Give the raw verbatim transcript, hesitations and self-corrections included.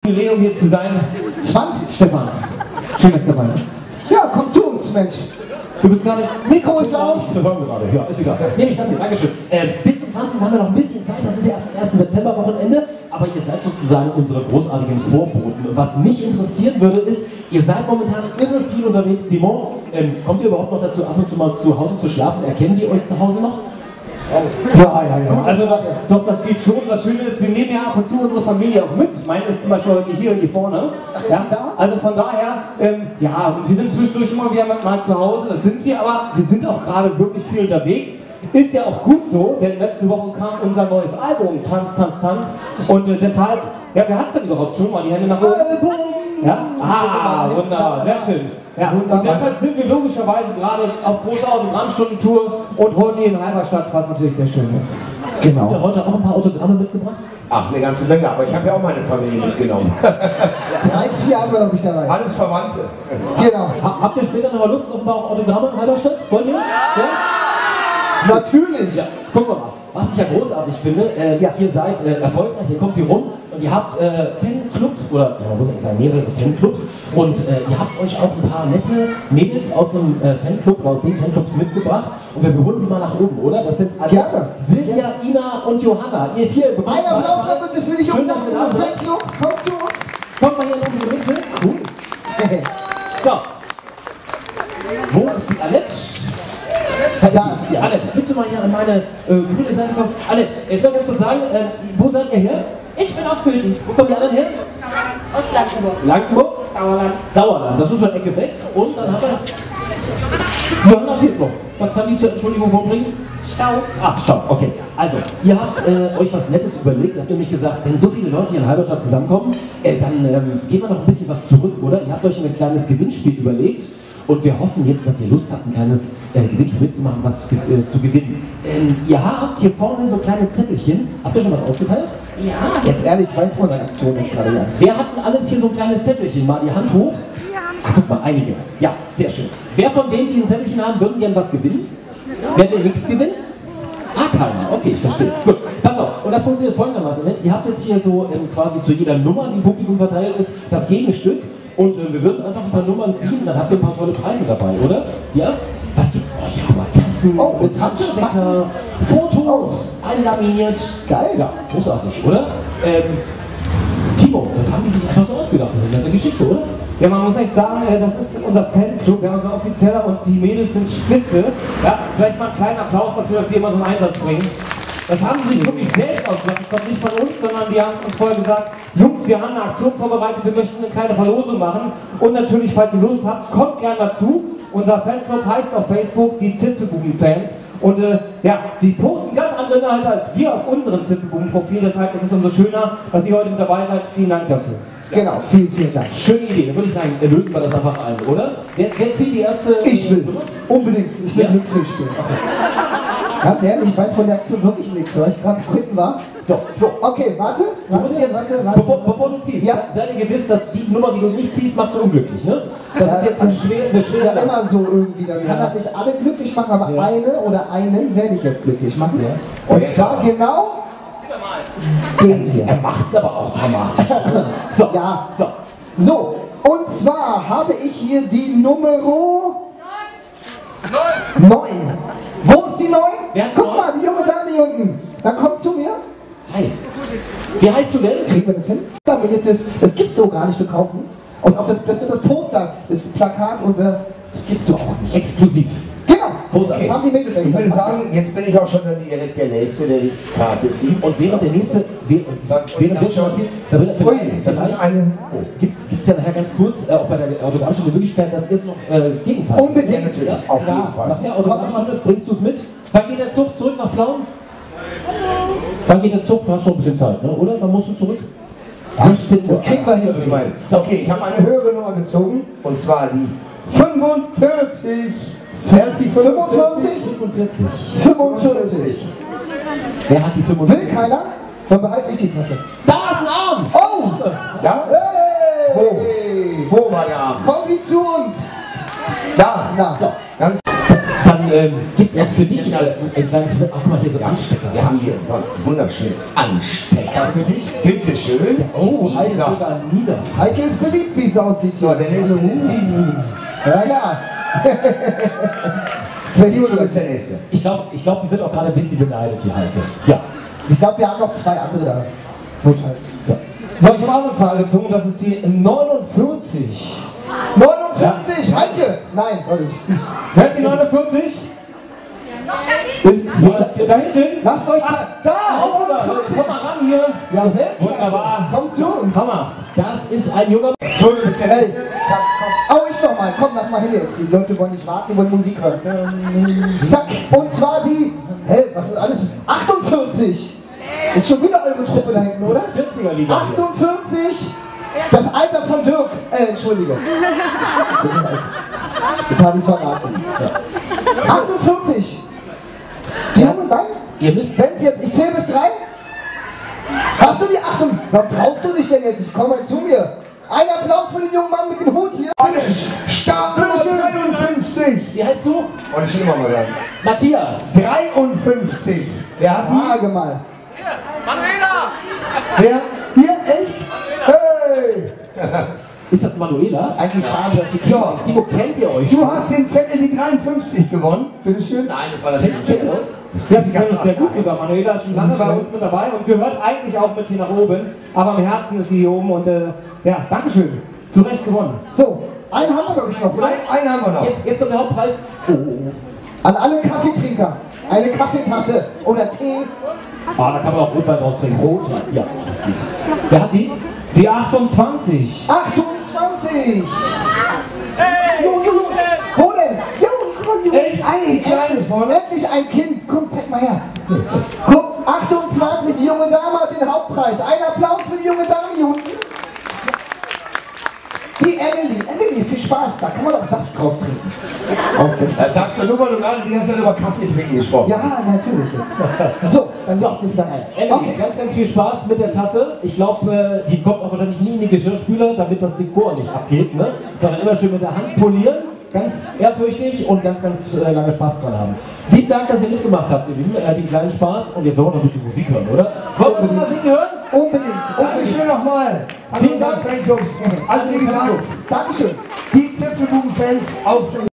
Jubiläum hier zu sein. zwanzig, Stefan. Schön, dass du dabei bist. Ja, komm zu uns, Mensch. Du bist gerade... Mikro ist aus. Wir hören gerade. Ja, ist egal. Nehme ich das hier. Dankeschön. Äh, bis zum zwanzig haben wir noch ein bisschen Zeit. Das ist ja erst am ersten September-Wochenende. Aber ihr seid sozusagen unsere großartigen Vorboten. Und was mich interessieren würde, ist, ihr seid momentan irre viel unterwegs. Simon, ähm, kommt ihr überhaupt noch dazu, ab und zu mal zu Hause zu schlafen? Erkennen die euch zu Hause noch? Ja, ja, ja. Also doch, das geht schon. Das Schöne ist, wir nehmen ja ab und zu unsere Familie auch mit. Ich meine, ist zum Beispiel heute hier, hier vorne. Ach, ist ja? sie da? Also von daher, ähm, ja, wir sind zwischendurch immer wieder mal zu Hause, das sind wir, aber wir sind auch gerade wirklich viel unterwegs. Ist ja auch gut so, denn letzte Woche kam unser neues Album, Tanz, Tanz, Tanz. Und äh, deshalb, ja, wer hat es denn überhaupt schon? Mal die Hände nach oben. Album! Ja? Ah, wunderbar, sehr schön. Ja, und deshalb sind wir logischerweise gerade auf großer Autogrammstundentour und heute hier in Halberstadt, was natürlich sehr schön ist. Genau. Habt ihr heute auch ein paar Autogramme mitgebracht? Ach, eine ganze Menge, aber ich habe ja auch meine Familie mitgenommen. Drei, vier haben wir noch nicht dabei. Alles Verwandte. Genau. Ha habt ihr später noch Lust auf ein paar Autogramme in Halberstadt? Wollt ihr? Ja? Natürlich. Ja, gucken wir mal. Was ich ja großartig finde, äh, Ja. ihr seid äh, erfolgreich, ihr kommt hier rum und ihr habt äh, Fanclubs, oder ja, man muss eigentlich sagen mehrere Fanclubs, und äh, ihr habt euch auch ein paar nette Mädels aus dem äh, Fanclub, aus den Fanclubs mitgebracht und wir holen sie mal nach oben, oder? Das sind Annette, Gerne. Silvia, Ina und Johanna. Ihr vier bekommt Ein mal Applaus dabei. mal bitte für die Schön, Jungen dass ihr da aus dem seid. Fanclub. Kommt zu uns. Kommt mal hier in unsere Mitte. Cool. So. Wo ist die Annette? Da ist die Annette. Willst du mal hier an meine äh, grüne Seite kommen? Annette, jetzt mal ganz kurz sagen, äh, wo seid ihr her? Ich bin aus Köthen. Wo kommen die anderen her? Aus Blankenburg. Blankenburg? Sauerland. Sauerland, das ist schon eine Ecke weg. Und dann haben wir... Johanna fehlt noch. Was kann die zur Entschuldigung vorbringen? Stau. Ach, Stau, okay. Also, ihr habt äh, euch was Nettes überlegt. Ihr habt nämlich gesagt, wenn so viele Leute hier in Halberstadt zusammenkommen, äh, dann ähm, gehen wir noch ein bisschen was zurück, oder? Ihr habt euch ein kleines Gewinnspiel überlegt. Und wir hoffen jetzt, dass ihr Lust habt, ein kleines äh, Gewinnspiel zu machen, was ge äh, zu gewinnen. Ähm, ihr habt hier vorne so kleine Zettelchen. Habt ihr schon was ausgeteilt? Ja. Jetzt ehrlich, ich weiß von der Aktion jetzt gerade ja. Wer hat denn alles hier so ein kleines Zettelchen? Mal die Hand hoch. Ach, guck mal, einige. Ja, sehr schön. Wer von denen, die ein Zettelchen haben, würden gern was gewinnen? Wer will nichts gewinnen? Ah, keiner. Okay, ich verstehe. Gut, pass auf. Und das funktioniert folgendermaßen. Ihr habt jetzt hier so ähm, quasi zu jeder Nummer, die im Publikum verteilt ist, das Gegenstück. Und äh, wir würden einfach ein paar Nummern ziehen, dann habt ihr ein paar tolle Preise dabei, oder? Ja? Was gibt's? Oh, ja, mal Tassen, Oh, mit Tassen, Taschenstecker, Fotos, einlaminiert. Geil. Ja, großartig, oder? Ähm, Timo, das haben die sich einfach so ausgedacht. Das ist eine nette Geschichte, oder? Ja, man muss echt sagen, äh, das ist unser Fanclub, ja, unser offizieller, und die Mädels sind spitze. Ja, vielleicht mal einen kleinen Applaus dafür, dass sie immer so einen Einsatz bringen. Das haben sie sich wirklich selbst ausgedacht. Das kommt nicht von uns, sondern die haben uns vorher gesagt, Jungs, wir haben eine Aktion vorbereitet, wir möchten eine kleine Verlosung machen. Und natürlich, falls ihr Lust habt, kommt gerne dazu. Unser Fanclub heißt auf Facebook die Zipfelbuben-Fans. Und äh, ja, die posten ganz andere Inhalte als wir auf unserem Zipfelbuben-Profil. Deshalb ist es umso schöner, dass ihr heute mit dabei seid. Vielen Dank dafür. Genau, vielen, vielen Dank. Schöne Idee. Dann würde ich sagen, lösen wir das einfach ein, oder? Wer, wer zieht die erste? Ich will. Nummer? Unbedingt. Ich will Ja. Glücksspiel spielen. Ganz ehrlich, ich weiß von der Aktion wirklich nichts, weil ich gerade hinten war. So, Flo. Okay, warte. Du musst jetzt, warte, warte. bevor, bevor du ziehst, Ja. sei dir gewiss, dass die Nummer, die du nicht ziehst, machst du unglücklich, ne? Das Ja, ist jetzt eine schwere, eine das ist schwere ja immer Last. so irgendwie. Dann kann Ja. das nicht alle glücklich machen, aber Ja. eine oder einen werde ich jetzt glücklich machen. Ja. Und Ja. zwar genau den hier. Er macht's aber auch dramatisch. So, Ja. so. So, und zwar habe ich hier die Nummer neun. Wo ist die neun? Wer hat Guck neun? mal, die junge Dame hier unten. Dann kommt zu mir. Hi. Wie heißt du denn? Kriegen wir das hin? Laminiertes, das gibt's so gar nicht zu kaufen. Und auch das, das, das Poster, das Plakat und äh, das gibt's so auch nicht. Exklusiv. Genau. Großartig. Das haben die Mädels Ich extra würde gemacht. sagen, jetzt bin ich auch schon direkt der Nächste, der die Karte zieht. Und während der nächste, während, während wir schon mal ziehen, Sabrina, Ui, vielleicht, das ist eine... Oh. gibt's, gibt's ja nachher ganz kurz, äh, auch bei der Autogrammstunde die Möglichkeit, dass ihr es noch äh, gegenzeichnet. Unbedingt. natürlich, Ja, auf klar. jeden Fall. Nach der Autogrammstunde bringst du es mit. Wann geht der Zug zurück nach Plauen? Wann geht der Zug? Du hast noch ein bisschen Zeit, ne? Oder? Wann musst du zurück? sechzehn Uhr. Das kriegen wir hin. Ich meine, okay, ich habe eine höhere Nummer gezogen, und zwar die fünfundvierzig. Fertig, fünfundvierzig? fünfundvierzig. fünfundvierzig. Wer hat die Will fünfundvierzig? keiner? Dann behalte ich die Klasse. Da ist ein Arm! Oh! Ja? Hey! Wo war der Arm? Kommt die zu uns? Da. Na, So. Ganz Dann ähm, gibt es auch Für dich äh, ein kleines, ach guck mal hier so ein Anstecker. Wir haben hier so einen wunderschönen Anstecker für dich. Bitte schön. Oh, Heike ist Isa. sogar nieder. Heike ist beliebt, wie es aussieht. So, der nächste zieht. Ja, ja. Timo, du bist der Nächste. Ich glaube, ich glaub, die wird auch gerade ein bisschen beneidet, die Heike. Ja. Ich glaube, wir haben noch zwei andere da. Notfalls. So. So, ich habe auch eine Zahl gezogen, das ist die neunundvierzig. neunundfünfzig, Heike! Nein, doch nicht. Wer hat die neunundvierzig? Ist da hinten? Lasst euch da! Da! Komm mal neunundvierzig! ran hier. Ja, Weltklasse! Wunderbar. Komm zu uns! Hammer. Das ist ein junger. So, du bist der Hey, Nächste. zack, komm. Oh, ich noch mal. Komm, mach mal hin jetzt. Die Leute wollen nicht warten, die wollen Musik hören. Zack. Und zwar die. Hey, was ist alles? achtundvierzig! Ist schon wieder eure Truppe da hinten, oder? vierziger Liga. achtundvierzig! Das Alter von Dirk. Äh, Entschuldigung. Tut mir leid. Jetzt habe ich es verraten. Ja. achtundvierzig! Die jungen Mann? Ihr müsst. Wenn's jetzt, ich zähle bis drei. Hast du die Achtung? Warum traust du dich denn jetzt? Ich komm mal zu mir. Ein Applaus für den jungen Mann mit dem Hut hier. Eine Startnummer dreiundfünfzig. Wie heißt du? Wollte ich schon immer mal sagen. Matthias. dreiundfünfzig. Wer hat die? Frage mal. Manuela! Wer? Hier? Echt? Hey! Ist das Manuela? Eigentlich schade, dass die Ja. Timo, kennt ihr euch? Du hast den Zettel die dreiundfünfzig gewonnen. Bitteschön. Nein, das war das nicht. Kennt ihr euch? Ja, wir kennen uns sehr gut sogar. Manuela ist schon lange bei uns mit dabei und gehört eigentlich auch mit hier nach oben. Aber im Herzen ist sie hier oben und äh, ja, Dankeschön. Zu Recht gewonnen. So, einen haben wir glaube ich noch, oder? Ein, einen haben wir noch. Jetzt, jetzt kommt der Hauptpreis. Oh, oh, oh. An alle Kaffeetrinker. Eine Kaffeetasse oder Tee. Ah, da kann man auch Rotwein raustrinken. Rotwein, ja, das geht. Wer hat die? Die achtundzwanzig. achtundzwanzig! Los, los, los. Wo denn? Jo, guck mal, Junge. Echt? Ein kleines Wolle? Endlich ein Kind. Komm, zeig mal her. Guck, achtundzwanzig, die junge Dame hat den Hauptpreis. Ein Applaus für die junge Dame hier unten. Die Emily. Emily, viel Spaß. Da kann man doch Saft draus trinken. Aus der Das sagst du nur, weil du gerade die ganze Zeit über Kaffee trinken gesprochen hast. Ja, natürlich jetzt. So, dann sag ich dich wieder rein. Emily, Okay. ganz, ganz viel Spaß mit der Tasse. Ich glaube, die kommt auch wahrscheinlich nie in die Geschirrspüler, damit das Dekor nicht abgeht, ne? Sondern immer schön mit der Hand polieren. Ganz ehrfürchtig und ganz, ganz äh, lange Spaß dran haben. Lieben Dank, dass ihr mitgemacht habt, ihr Lieben. Äh, den kleinen Spaß. Und jetzt wollen wir noch ein bisschen Musik hören, oder? Wollen wir noch mal singen hören? Unbedingt. Dankeschön nochmal. Vielen Dank. Fanclubs. Also wie gesagt, Dankeschön. die Zipfelbuben-Fans auf